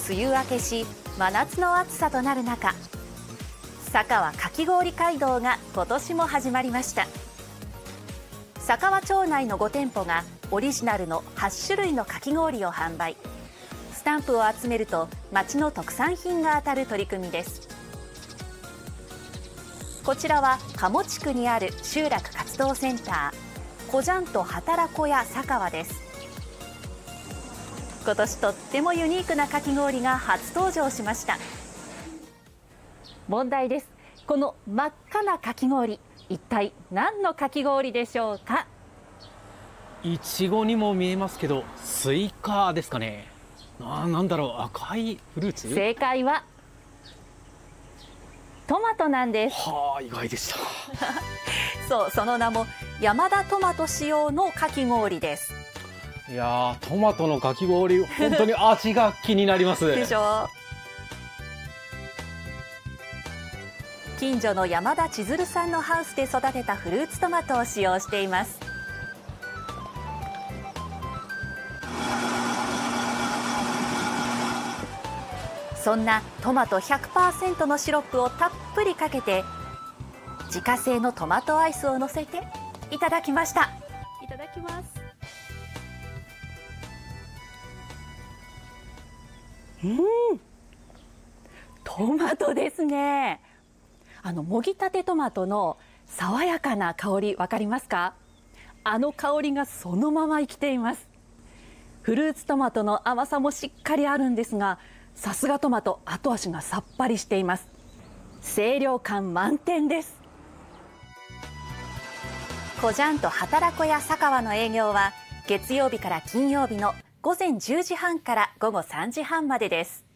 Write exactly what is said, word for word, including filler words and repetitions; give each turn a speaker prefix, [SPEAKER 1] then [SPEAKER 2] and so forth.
[SPEAKER 1] 梅雨明けし真夏の暑さとなる中、佐川かき氷街道が今年も始まりました。佐川町内のご店舗がオリジナルのはち種類のかき氷を販売。スタンプを集めると町の特産品が当たる取り組みです。こちらは鴨地区にある集落活動センター、こじゃんと働こや佐川です。今年とってもユニークなかき氷が初登場しました。問題です。この真っ赤なかき氷、一体何のかき氷でしょうか？
[SPEAKER 2] いちごにも見えますけど、スイカですかね。あ、なんだろう、赤いフルーツ。
[SPEAKER 1] 正解はトマトなんです。
[SPEAKER 2] はあ、意外でした。
[SPEAKER 1] そう、その名も山田トマト使用のかき氷です。
[SPEAKER 2] いやー、トマトのかき氷、本当に味が気になります。
[SPEAKER 1] でしょ。近所の山田千鶴さんのハウスで育てたフルーツトマトを使用しています。そんなトマト ひゃくパーセント のシロップをたっぷりかけて、自家製のトマトアイスをのせていただきました。いただきます。うん、トマトですね。あのもぎたてトマトの爽やかな香り、わかりますか？あの香りがそのまま生きています。フルーツトマトの甘さもしっかりあるんですが、さすがトマト、後味がさっぱりしています。清涼感満点です。こじゃんと働こや佐川の営業は月曜日から金曜日のごぜんじゅうじはんからごごさんじはんまでです。